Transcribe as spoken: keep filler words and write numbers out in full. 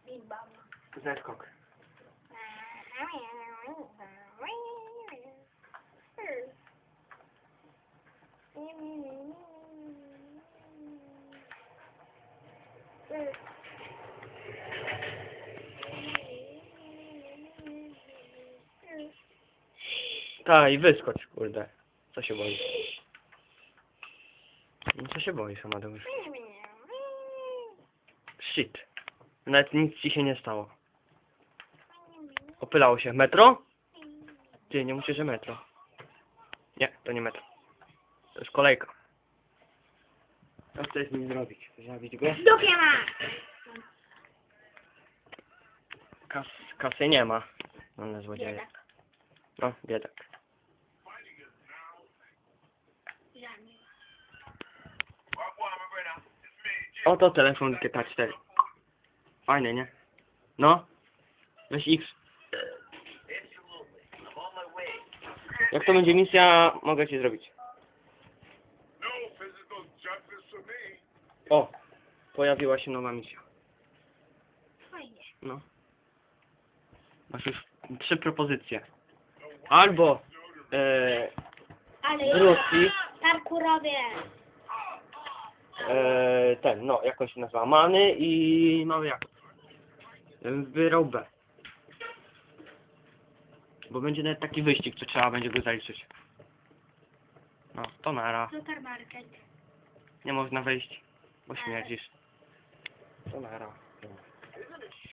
Zeskok. Tak, i wyskocz, kurde. Co się boisz? No co się boisz, Amadeusz? Shit. Nawet nic ci się nie stało. Opylało się. Metro? Ty, nie musisz, że metro. Nie, to nie metro. To jest kolejka. Co chcesz z nim zrobić? Zabić go? Dupie ma! Kas kasy nie ma. No na złodzieje. Biedak. No, biedak. Oto telefon G T A cztery. Fajny, nie? No. Weź X. Jak to będzie misja, mogę ci zrobić. O! Pojawiła się nowa misja. Fajnie. No. Masz już trzy propozycje. Albo e, Ale w Rosji parkurowie. e, ten, no, jak on się nazywa? Many i mały jak? Wybierał B. Bo będzie nawet taki wyścig, co trzeba będzie go zaliczyć. No, to nara. Supermarket. Nie można wejść, bo śmierdzisz. To nara.